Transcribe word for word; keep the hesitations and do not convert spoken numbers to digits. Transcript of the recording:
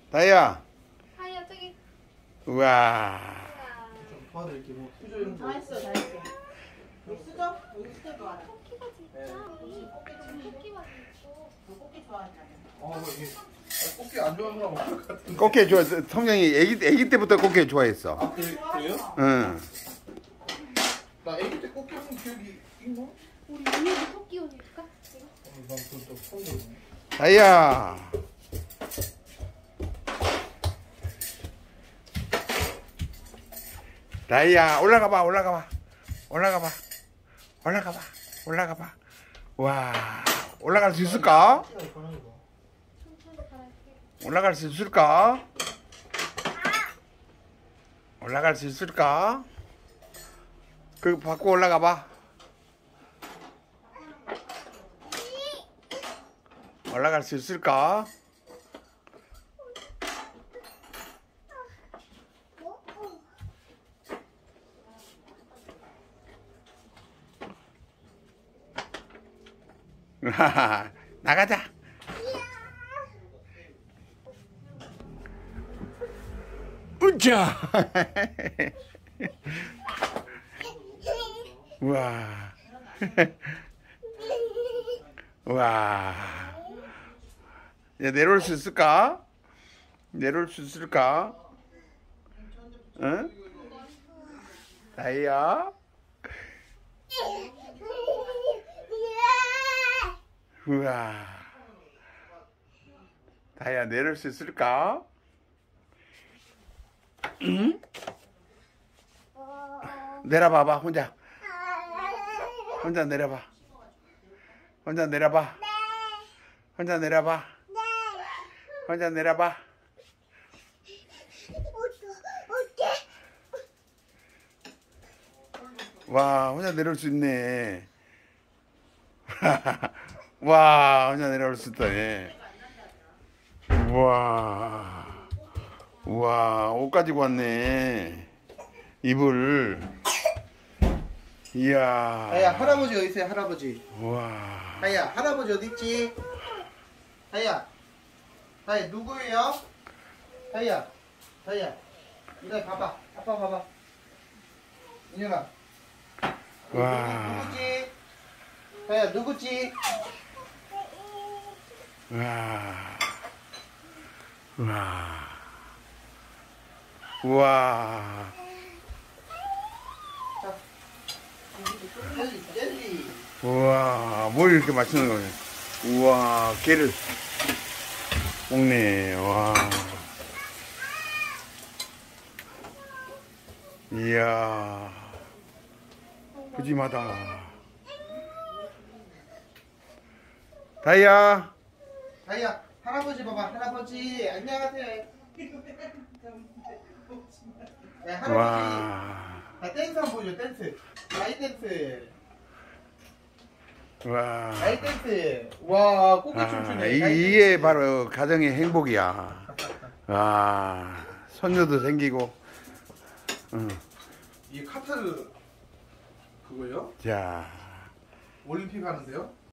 다이야. 다이야 저기. 우와. 좀 도와드릴게. 뭐 수저 다 했어, 다 했어. 여기 쓰죠? 여기 쓰죠, 좋아해. 토끼가 진짜. 네. 여기 토끼가 있고. 너 꽃게 좋아하잖아. 어, 이게 아, 꽃게 안 좋아하는 사람 없을 것 같은데. 꽃게 좋아. 성령이 애기 애기 때부터 꽃게 좋아했어. 아, 그, 그래요? 응. 나 아기 때 꽃게 본 기억이 있나? 어, 우리 위에 토끼 옷 입을까? 이거? 난 그건 또 처음 들었네. 다이야. 다이야 올라가 봐. 올라가 봐. 올라가 봐. 올라가 봐. 올라가 봐. 와. 올라갈 수 있을까? 천천히 갈아할게. 올라갈 수 있을까? 올라갈 수 있을까? 그 받고 올라가 봐. 올라갈 수 있을까? 나가자. 으쌰. 우와. 우와. 야, 내려올 수 있을까? 내려올 수 있을까? 응? 다이야? 우와. 다이야, 내려올 수 있을까? 응? 내려봐봐, 혼자. 혼자 내려봐. 혼자 내려봐. 혼자 내려봐. 혼자 내려봐. 와, 혼자 내려올 수 있네. 와, 혼자 내려올 수 있다네. 와, 와, 옷 가지고 왔네. 이불. 이야. 다이야, 할아버지 어디 있어요, 할아버지? 와. 다이야, 할아버지 어디 있지? 다이야, 다이야, 누구예요? 다이야, 다이야, 이리 봐봐, 아빠 봐봐. 인혁아. 와. 누구지? 다이야, 누구지? 와. 와. 와. 자, 젤리, 젤리. 우와, 뭘 이렇게 맛있는 거냐. 우와, 게를 먹네. 와. 이야. 푸짐하다. 다이야. 다이야, 할아버지 봐봐, 할아버지. 안녕하세요. 네, 할아버지. 와. 자, 댄스 한번 보여줘, 댄스. 라이 댄스. 와. 라이 댄스. 와, 꽃게 아, 춤추네. 이, 라이 이게 댄스. 바로 가정의 행복이야. 와. 손녀도 생기고. 응. 이게 카타르 그거예요? 자. 올림픽 하는데요?